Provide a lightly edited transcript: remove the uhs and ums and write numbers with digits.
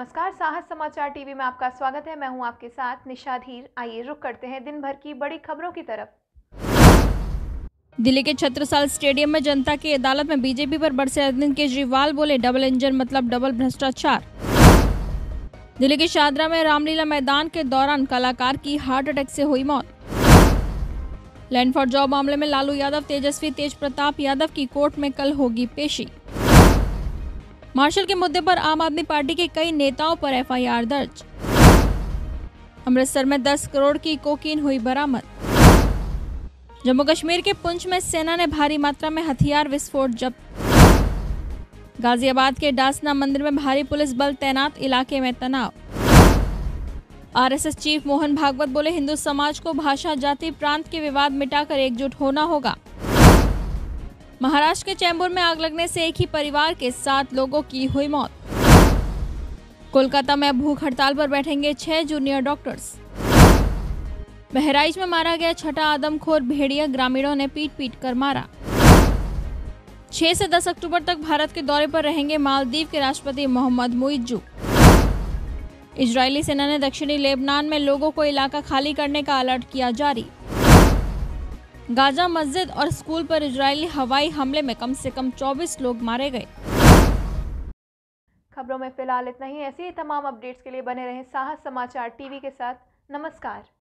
नमस्कार, साहस समाचार टीवी में आपका स्वागत है। मैं हूं आपके साथ निशा धीर। आइए रुक करते हैं दिन भर की बड़ी खबरों की तरफ। दिल्ली के छत्रसाल स्टेडियम में जनता की अदालत में बीजेपी पर बरसे अरविंद केजरीवाल, बोले डबल इंजन मतलब डबल भ्रष्टाचार। दिल्ली के शादरा में रामलीला मैदान के दौरान कलाकार की हार्ट अटैक से हुई मौत। लैंड फॉर जॉब मामले में लालू यादव तेजस्वी तेज प्रताप यादव की कोर्ट में कल होगी पेशी। मार्शल के मुद्दे पर आम आदमी पार्टी के कई नेताओं पर एफआईआर दर्ज। अमृतसर में 10 करोड़ की कोकीन हुई बरामद। जम्मू कश्मीर के पुंछ में सेना ने भारी मात्रा में हथियार विस्फोट जब्त। गाजियाबाद के डासना मंदिर में भारी पुलिस बल तैनात, इलाके में तनाव। आरएसएस चीफ मोहन भागवत बोले हिंदू समाज को भाषा, जाति, प्रांत के विवाद मिटाकर एकजुट होना होगा। महाराष्ट्र के चैंबूर में आग लगने से एक ही परिवार के 7 लोगों की हुई मौत। कोलकाता में अब भूख हड़ताल पर बैठेंगे 6 जूनियर डॉक्टर्स। बहराइच में मारा गया छठा आदमखोर भेड़िया, ग्रामीणों ने पीट पीट कर मारा। 6 से 10 अक्टूबर तक भारत के दौरे पर रहेंगे मालदीव के राष्ट्रपति मोहम्मद मुइज्जू। इजरायली सेना ने दक्षिणी लेबनान में लोगों को इलाका खाली करने का अलर्ट किया जारी। गाजा मस्जिद और स्कूल पर इजरायली हवाई हमले में कम से कम 24 लोग मारे गए। खबरों में फिलहाल इतना ही। ऐसे ही तमाम अपडेट्स के लिए बने रहें साहस समाचार टीवी के साथ। नमस्कार।